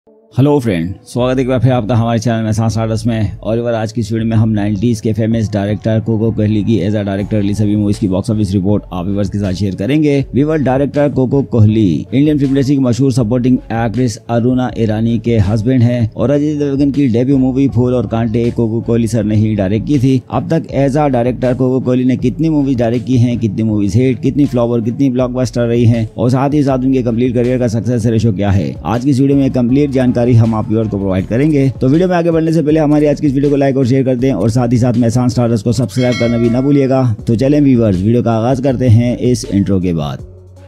Hello friend, स्वागत है एक बार फिर आपका हमारे चैनल में सांस में। और आज की वीडियो में हम 90s के फेमस डायरेक्टर कोको कोहली की एज अ डायरेक्टर रिलीज सभी मूवीज की बॉक्स ऑफिस रिपोर्ट आप व्यूअर्स के साथ शेयर करेंगे। Viewer, director cocoa Kohli Indian film industry की मशहूर सपोर्टिंग एक्ट्रेस अरुणा ईरानी के हस्बैंड है और अजय देवगन की डेब्यू मूवी फूल और कांटे कोको कोहली सर ने ही डायरेक्ट की थी। अब तक as a director cocoa Kohli ने कितनी मूवीज डायरेक्ट की है, कितनी मूवीज हिट, कितनी फ्लॉप और कितनी ब्लॉकबस्टर रही है और साथ ही साथ उनके कंप्लीट करियर का सक्सेस रेशो क्या है, आज की वीडियो में कंप्लीट जानकारी हम आप व्यूअर को प्रोवाइड करेंगे। तो वीडियो में आगे बढ़ने से पहले हमारी आज की इस वीडियो को लाइक और शेयर कर दें और साथ ही साथ मेहसान स्टारडस्ट को सब्सक्राइब करना भी ना भूलिएगा। तो चलें व्यूअर्स, वीडियो का आगाज करते हैं इस इंट्रो के बाद।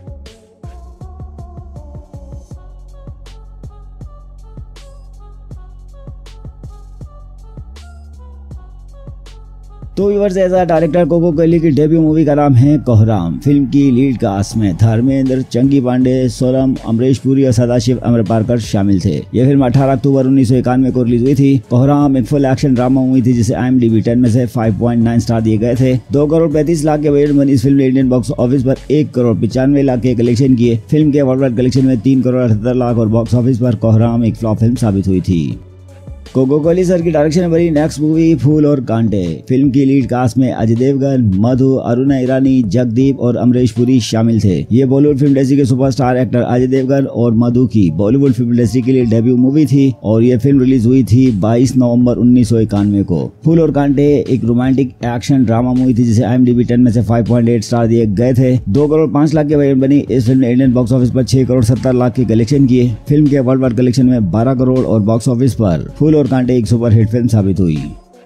तो viewers, as a director cocoa Kohli की डेब्यू मूवी का नाम है कोहराम। फिल्म की लीड कास्ट में धर्मेंद्र, चंकी पांडे, सोनम, अमरीश पुरी और सदाशिव अमरपारकर शामिल थे। यह फिल्म 18 अक्टूबर 1991 को रिलीज हुई थी। कोहराम एक फुल एक्शन ड्रामा मूवी थी जिसे IMDb 10 में से 5.9 स्टार दिए गए थे। 2 करोड़ 35 लाख के बजट बनी इस फिल्म ने इंडियन बॉक्स ऑफिस पर 1 करोड़ 95 लाख के कलेक्शन किए। फिल्म के वर्ल्ड वाइड कलेक्शन में 3 करोड़ 78 लाख और बॉक्स ऑफिस पर कोहराम एक फ्लॉप फिल्म साबित हुई थी। कोको कोहली सर की डायरेक्शन में बनी नेक्स्ट मूवी फूल और कांटे। फिल्म की लीड कास्ट में अजय देवगन, मधु, अरुणा ईरानी, जगदीप और अमरीश पुरी शामिल थे। ये बॉलीवुड फिल्म इंडस्ट्री के सुपरस्टार एक्टर अजय देवगन और मधु की बॉलीवुड फिल्म इंडस्ट्री के लिए डेब्यू मूवी थी और ये फिल्म रिलीज हुई थी 22 नवंबर 1991 को। फूल और कांटे एक रोमांटिक एक्शन ड्रामा मूवी थी जिसे IMDb 10 में से 5.8 स्टार दिए गए थे। 2 करोड़ 5 लाख के बजट बनी इस फिल्म ने इंडियन बॉक्स ऑफिस पर 6 करोड़ 70 लाख के कलेक्शन किए। फिल्म के वर्ल्ड वाइड कलेक्शन में 12 करोड़ और बॉक्स ऑफिस पर फूल और कांटे एक सुपर हिट फिल्म साबित हुई।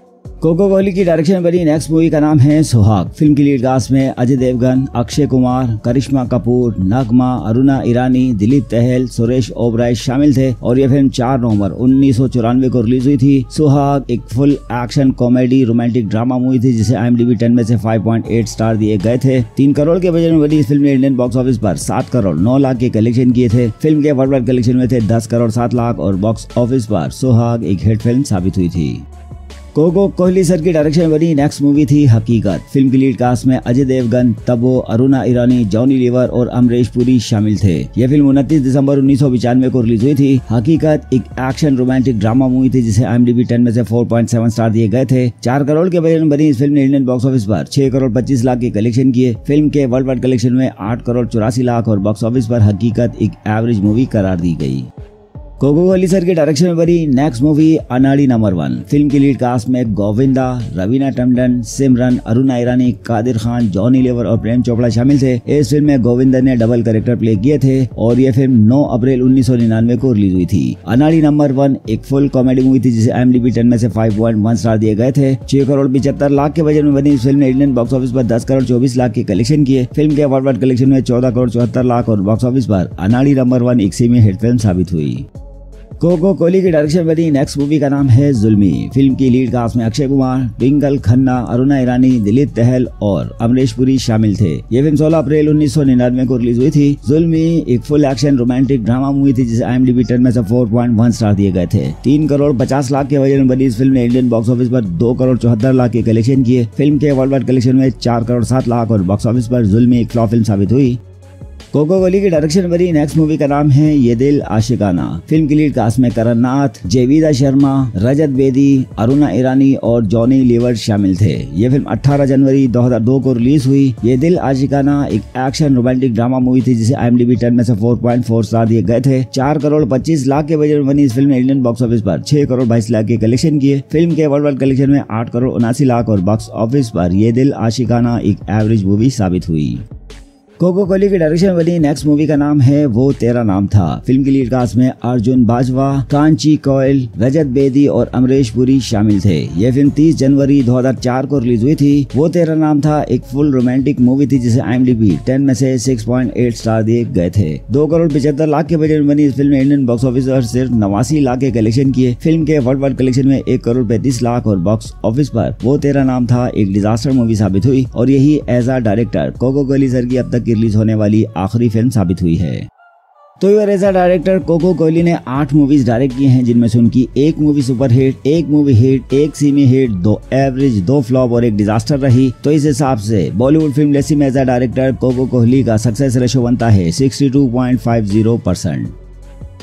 कोको कोहली की डायरेक्शन में बनी नेक्स्ट मूवी का नाम है सुहाग। फिल्म की लीड कास्ट में अजय देवगन, अक्षय कुमार, करिश्मा कपूर, नगमा, अरुणा ईरानी, दिलीप तहेल, सुरेश ओबराय शामिल थे और यह फिल्म 4 नवंबर 1994 को रिलीज हुई थी। सुहाग एक full action comedy romantic drama movie थी जिसे IMDb 10 में से 5.8 स्टार दिए गए थे। 3 करोड़ के बजट में बनी इस फिल्म ने इंडियन बॉक्स ऑफिस पर 7 करोड़ 9 लाख के कलेक्शन किए थे। फिल्म के वर्ल्ड वाइड कलेक्शन में थे 10 करोड़ 7 लाख और बॉक्स ऑफिस पर सुहाग एक हिट फिल्म साबित हुई थी। कोको कोहली सर की डायरेक्शन में बनी नेक्स्ट मूवी थी हकीकत। फिल्म की लीड कास्ट में अजय देवगन, तब्बू, अरुणा ईरानी, जॉनी लीवर और अमरीश पुरी शामिल थे। यह फिल्म 29 दिसंबर 1995 को रिलीज हुई थी। हकीकत एक एक्शन रोमांटिक ड्रामा मूवी थी जिसे IMDb 10 में से 4.7 स्टार दिए गए थे। 4 करोड़ के बजट में बनी इस फिल्म ने इंडियन बॉक्स ऑफिस पर 6 करोड़ 25 लाख के कलेक्शन किए। फिल्म के वर्ल्ड वाइड कलेक्शन में 8 करोड़ 84 लाख और बॉक्स ऑफिस पर हकीकत एक एवरेज मूवी करार दी गई। कोको कोहली सर के डायरेक्शन में बनी next movie Anari number 1। Film की लीड कास्ट में गोविंदा, रवीना टंडन, सिमरन, अरुणा ईरानी, कादिर खान, जॉनी लीवर और प्रेम चोपड़ा शामिल थे। इस फिल्म में गोविंदा ने डबल कैरेक्टर प्ले किए थे और यह फिल्म 9 अप्रैल 1999 को रिलीज हुई थी। अनाड़ी नंबर 1 एक फुल कॉमेडी मूवी थी जिसे IMDb 10 में से 5.1 स्टार दिए गए थे। 6 करोड़ 75 लाख के बजट में बनी इस फिल्म ने इंडियन बॉक्स ऑफिस पर 10 करोड़ 24 लाख के कलेक्शन किए। फिल्म के वर्ल्ड वाइड कलेक्शन में 14 करोड़ 74 लाख और बॉक्स ऑफिस पर अनाड़ी नंबर 1 एक सेमी हिट फिल्म साबित हुई। कोको कोहली की डायरेक्शन में बनी नेक्स्ट मूवी का नाम है जुल्मी। फिल्म की लीड कास्ट में अक्षय कुमार, ट्विंकल खन्ना, अरुणा ईरानी, दिलीप तहेल और अमरीश पुरी शामिल थे। यह फिल्म 16 अप्रैल 1999 को रिलीज हुई थी। जुल्मी एक full action romantic drama movie थी जिसे IMDb 10 में से 4.1 स्टार दिए गए थे। 3 करोड़ 50 लाख के बजट में बनी इस फिल्म ने इंडियन बॉक्स ऑफिस पर 2 करोड़ 74 लाख के कलेक्शन किए। फिल्म के वर्ल्ड वाइड कलेक्शन में 4 करोड़ 7 लाख और बॉक्स ऑफिस पर जुल्मी एक फ्लॉप फिल्म साबित हुई। कोको कोहली की डायरेक्शन में बनी नेक्स्ट मूवी का नाम है ये दिल आशिकाना। फिल्म की लीड कास्ट में करण नाथ, जेविदा शर्मा, रजत बेदी, अरुणा ईरानी और जॉनी लीवर शामिल थे। यह फिल्म 18 जनवरी 2002 को रिलीज हुई। ये दिल आशिकाना एक एक्शन रोमांटिक ड्रामा मूवी थी जिसे IMDb 10 में से 4.4 स्टार दिए गए थे। 4 करोड़ 25 लाख के बजट में बनी इस फिल्म ने इंडियन बॉक्स ऑफिस पर 6 करोड़ 22 लाख के कलेक्शन किए। फिल्म के वर्ल्ड वाइड कलेक्शन में 8 करोड़ 79 लाख और बॉक्स ऑफिस पर ये दिल आशिकाना एक एवरेज मूवी साबित हुई। कोको कोहली की डायरेक्शन में बनी नेक्स्ट मूवी का नाम है वो तेरा नाम था। फिल्म की लीड कास्ट में अर्जुन बाजवा, कांची कोयल, रजत बेदी और अमरीश पुरी शामिल थे। यह फिल्म 30 जनवरी 2004 को रिलीज हुई थी। वो तेरा नाम था एक फुल रोमांटिक मूवी थी जिसे IMDb 10 में से 6.8 स्टार दिए गए थे। 2 करोड़ 75 लाख के बजट में बनी इस फिल्म ने इंडियन बॉक्स ऑफिस पर सिर्फ 89 लाख के कलेक्शन किए। फिल्म के वर्ल्ड वाइड कलेक्शन में 1 करोड़ 35 लाख और बॉक्स ऑफिस पर वो तेरा नाम था एक डिजास्टर मूवी साबित हुई और यही as a director cocoa Kohli sir की अब तक रिलीज होने वाली आखिरी फिल्म साबित हुई है। तो यार as a director cocoa Kohli ने 8 मूवीज डायरेक्ट की हैं जिनमें से उनकी 1 movie super hit, 1 movie hit, 1 semi hit, 2 average, 2 flop और 1 डिजास्टर रही। तो इस हिसाब से बॉलीवुड फिल्म इंडस्ट्री में as a director cocoa Kohli का सक्सेस रेशो बनता है 62.50%।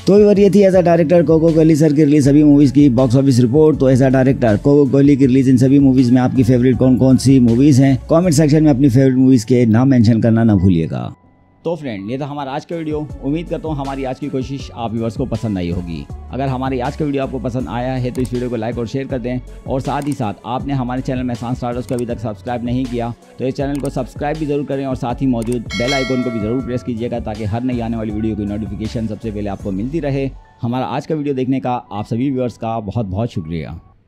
तो ये थी ऐसा डायरेक्टर कोको कोहली सर की रिलीज सभी मूवीज की बॉक्स ऑफिस रिपोर्ट। तो ऐसा डायरेक्टर कोको कोहली की रिलीज इन सभी मूवीज में आपकी फेवरेट कौन कौन सी मूवीज हैं, कमेंट सेक्शन में अपनी फेवरेट मूवीज के नाम मेंशन करना ना भूलिएगा। तो फ्रेंड, ये था हमारा आज का वीडियो। उम्मीद करता हूँ हमारी आज की कोशिश आप व्यूअर्स को पसंद आई होगी। अगर हमारी आज का वीडियो आपको पसंद आया है तो इस वीडियो को लाइक और शेयर कर दें, और साथ ही साथ आपने हमारे चैनल मेहसान स्टार्टर्स को अभी तक सब्सक्राइब नहीं किया तो इस चैनल को सब्सक्राइब भी जरूर करें, और साथ ही मौजूद बेल आइकन को भी जरूर प्रेस कीजिएगा ताकि हर नई आने वाली वीडियो की नोटिफिकेशन सबसे पहले आपको मिलती रहे। हमारा आज का वीडियो देखने का आप सभी व्यूअर्स का बहुत बहुत शुक्रिया।